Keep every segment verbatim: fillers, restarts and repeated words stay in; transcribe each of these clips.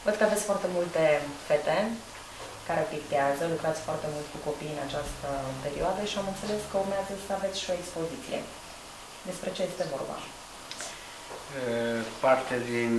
Văd că aveți foarte multe fete care pictează, lucrați foarte mult cu copii în această perioadă și am înțeles că urmează să aveți și o expoziție. Despre ce este vorba? Parte din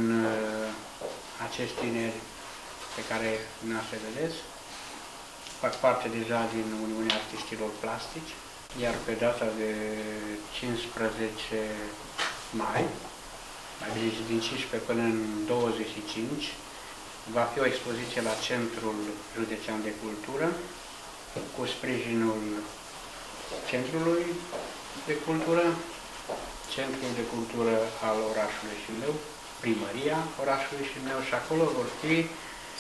acești tineri pe care dumneavoastră vedeți fac parte deja din Uniunea Artiștilor Plastici, iar pe data de cincisprezece mai, mai bine zis din cincisprezece până în douăzeci și cinci, va fi o expoziție la Centrul Județean de Cultură, cu sprijinul Centrului de Cultură, Centrul de Cultură al orașului Șimleu, Primăria orașului Șimleu, și acolo vor fi uh,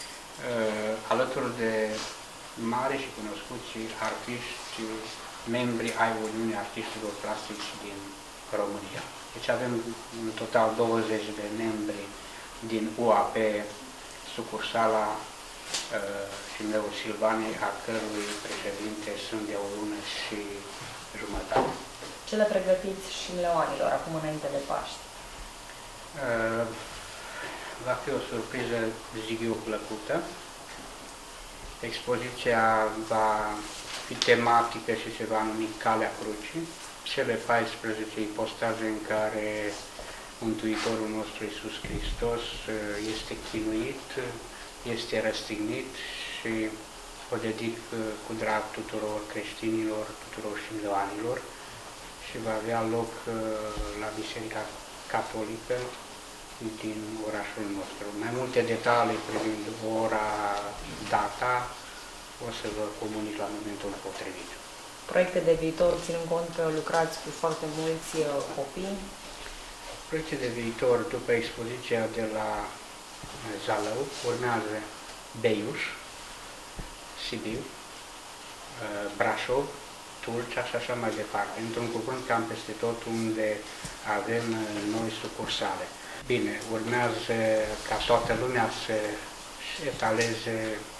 alături de mari și cunoscuți artiști, membri ai Uniunii Artiștilor Plastici din România. Deci avem în total douăzeci de membri din U A P, sucursala uh, Șimleu Silvanei, a cărui președinte sunt de o lună și jumătate. Ce le pregătiți șimleoanilor acum înainte de Paști? Uh, va fi o surpriză, zic eu, plăcută. Expoziția va fi tematică și se va numi Calea Crucii, cele paisprezece ipostaze în care Mântuitorul nostru Iisus Hristos este chinuit, este răstignit, și o dedic cu drag tuturor creștinilor, tuturor șimleoanilor, și va avea loc la Biserica Catolică din orașul nostru. Mai multe detalii privind ora, data, o să vă comunic la momentul potrivit. Proiecte de viitor, ținând cont că lucrați cu foarte mulți copii? Proiecte de viitor, după expoziția de la Zalău, urmează Beiuș, Sibiu, Brașov, Tulcea și așa mai departe. Într-un cuvânt, cam peste tot unde avem noi sucursale. Bine, urmează ca toată lumea să etaleze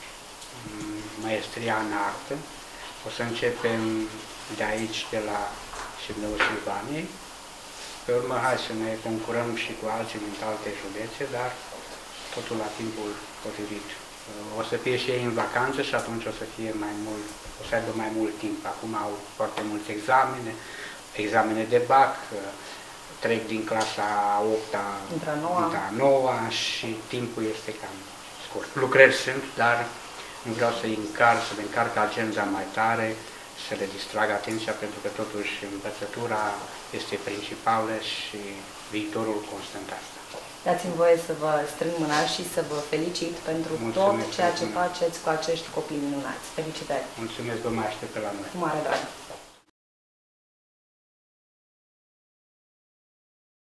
maestria în artă. O să începem de aici, de la Șimleu Silvaniei. Pe urmă, hai să ne concurăm și cu alții din alte județe, dar totul la timpul potrivit. O să fie și ei în vacanță și atunci o să fie mai mult, o să aibă mai mult timp. Acum au foarte multe examene, examene de bac, trec din clasa a opta într-a noua și timpul este cam scurt. Lucrări sunt, dar nu vreau să-i încarc, să le încarc agenda mai tare, să le distrag atenția, pentru că totuși învățătura este principală și viitorul constant asta. Dați-mi voie să vă strâng mâna și să vă felicit pentru Mulțumesc, tot ceea ce mulțumesc. faceți cu acești copii minunați. Felicitări! Mulțumesc, vă mai aștept pe la noi. Cu mare drag!